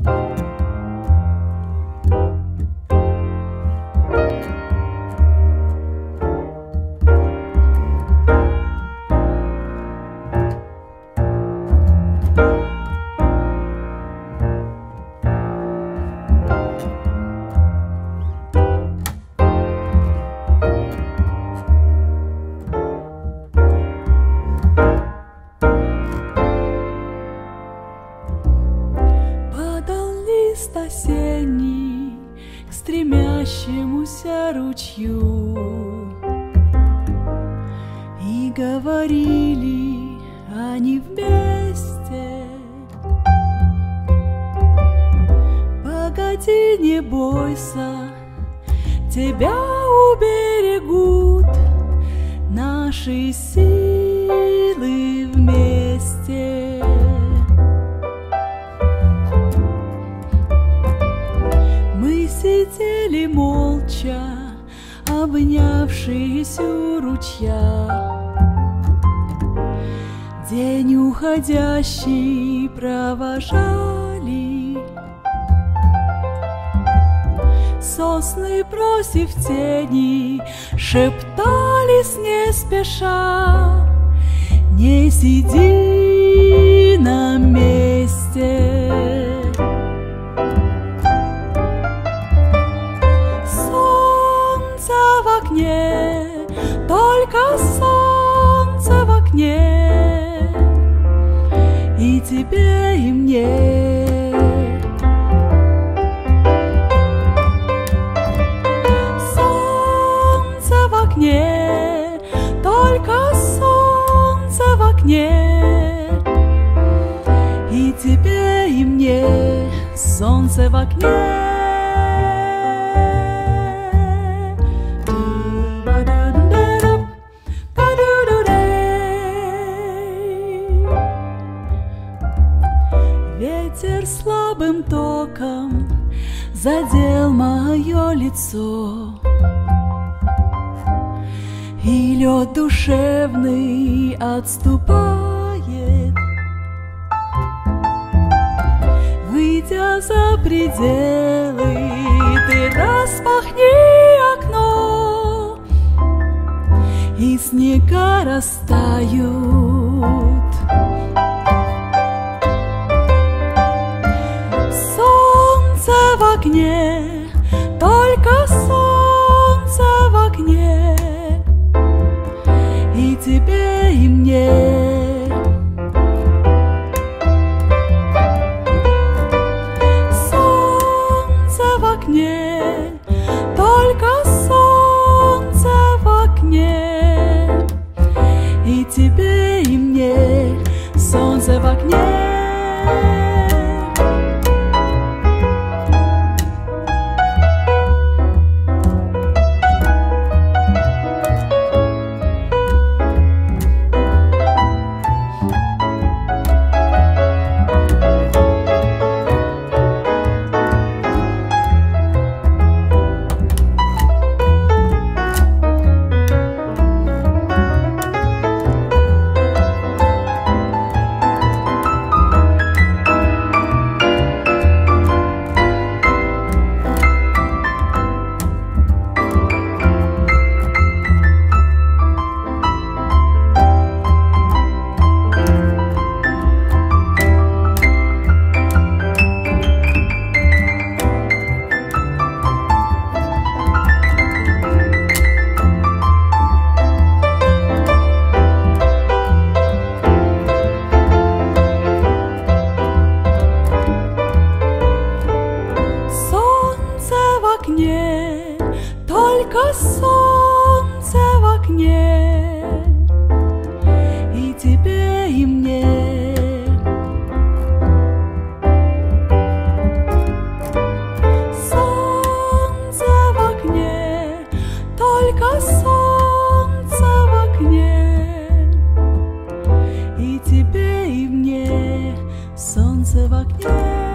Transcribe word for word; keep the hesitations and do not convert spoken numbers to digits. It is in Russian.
Осенний к стремящемуся ручью, и говорили они вместе: погоди, не бойся, тебя уберегут наши силы вместе. Сидели молча, обнявшись у ручья. День уходящий провожали, сосны, бросив тени, шептались не спеша: не сиди на месте. Только солнце в окне, и тебе, и мне. Солнце в окне, только солнце в окне, и тебе, и мне. Солнце в окне. Ветер слабым током задел мое лицо, и лед душевный отступает. Выйдя за пределы, ты распахни окно, и снега растают. В окне, только солнце в окне, и тебе, и мне. Солнце в окне, только солнце в окне, и тебе, и мне. Солнце в окне. Только солнце в окне, и тебе, и мне. Солнце в окне, только солнце в окне, и тебе, и мне. Солнце в окне.